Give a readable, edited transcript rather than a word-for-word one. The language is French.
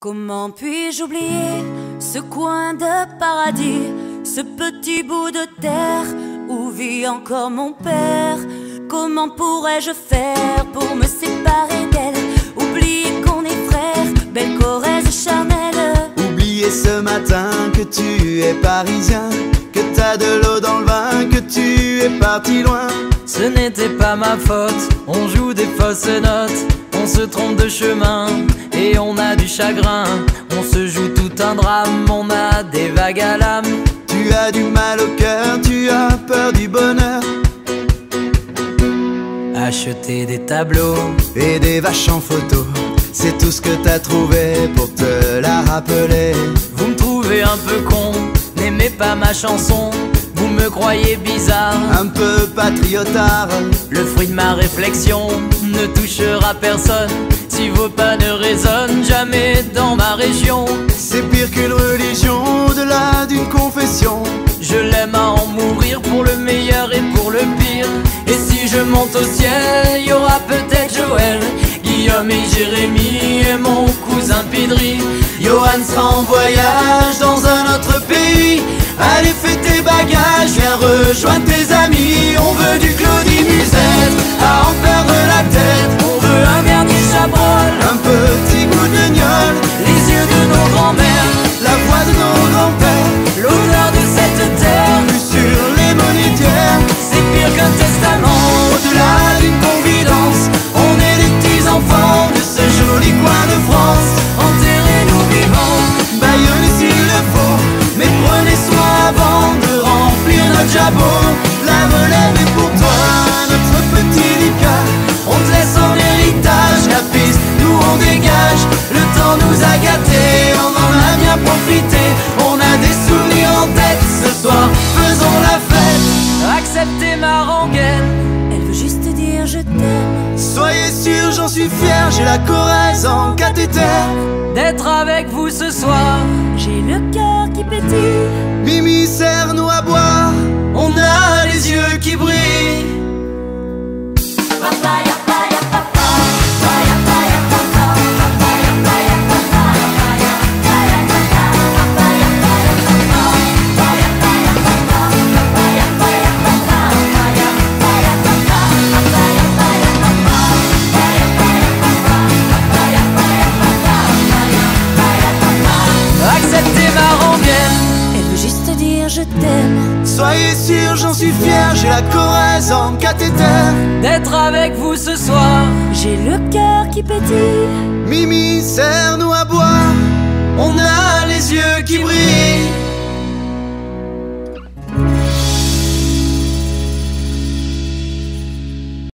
Comment puis-je oublier ce coin de paradis, ce petit bout de terre où vit encore mon père? Comment pourrais-je faire pour me séparer d'elle? Oublier qu'on est frères, belle Corrèze charnelle. Oublier ce matin que tu es parisien, que t'as de l'eau dans le vin, que tu es parti loin. Ce n'était pas ma faute, on joue des fausses notes, on se trompe de chemin et on a du chagrin. On se joue tout un drame, on a des vagues à l'âme. Tu as du mal au cœur, tu as peur du bonheur. Acheter des tableaux et des vaches en photo, c'est tout ce que t'as trouvé pour te la rappeler. Vous me trouvez un peu con, n'aimez pas ma chanson. Vous me croyez bizarre, un peu patriotard. Le fruit de ma réflexion ne touchera personne si vos pas ne résonnent jamais dans ma région. C'est pire qu'une religion, au-delà d'une confession. Je l'aime à en mourir pour le meilleur et pour le pire. Et si je monte au ciel, y aura peut-être Joël, Guillaume et Jérémy et mon cousin Pidri. Johan sera en voyage dans un autre pays. Allez fais tes bagages, viens rejoindre tes amis. On veut du Claudie Musette, à en perdre la tête. On veut un Bernie Chabrol, un petit goût de gnôle, les yeux de nos grands-mères, la voix de nos grands-pères, l'odeur de cette terre vue sur les monétaires. C'est pire qu'un testament, au-delà d'une confidence. On est des petits enfants de ce joli coin de France. enterrez-nous vivants, Bayonnez s'il le faut, mais prenez soin avant de remplir notre jabot. La relève est pour toi, notre petit Lucas. On te laisse en héritage la piste, nous on dégage. Le temps nous a gâtés, on en a bien profité. On a des souvenirs en tête, ce soir faisons la fête. acceptez ma rengaine. Elle veut juste dire je t'aime. Soyez sûrs, j'en suis fier, j'ai la Corrèze en cathéter. D'être avec vous ce soir, J'ai le cœur qui pétille. Mimi serre-nous à boire, on a les yeux qui brillent. acceptez ma rengaine. Elle veut juste dire je t'aime. Soyez sûrs, j'en suis fier, j'ai la Corrèze en cathéter. D'être avec vous ce soir, J'ai le cœur qui pétille. Mimi serre-nous à boire, on a les yeux qui brillent.